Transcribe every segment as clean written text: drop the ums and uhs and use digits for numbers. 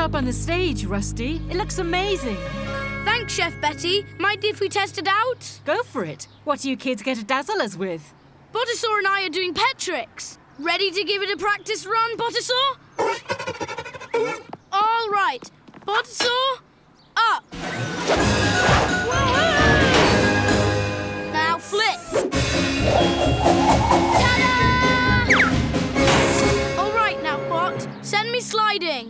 job on the stage, Rusty. It looks amazing. Thanks, Chef Betty. Mind if we test it out? Go for it. What do you kids get to dazzle us with? Potisaur and I are doing pet tricks. Ready to give it a practice run, Potisaur? All right. Potisaur, up. Now flip. Ta-da! All right now, Pot. Send me sliding.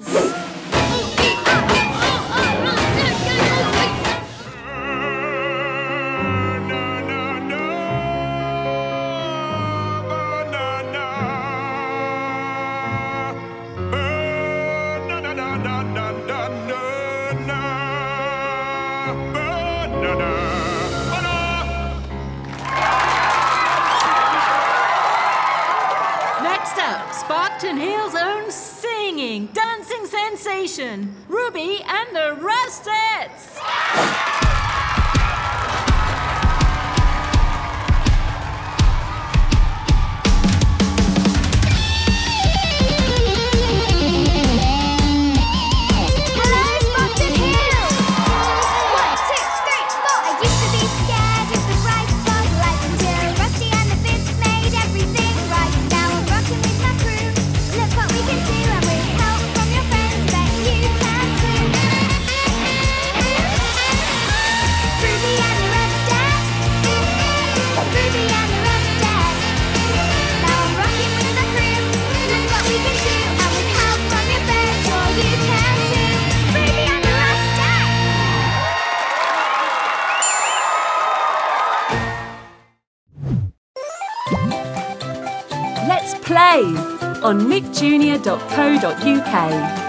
Next up, Sparkton Hill's own singing, dancing sensation, Ruby and the Rivets. Let's play on mickjunior.co.uk.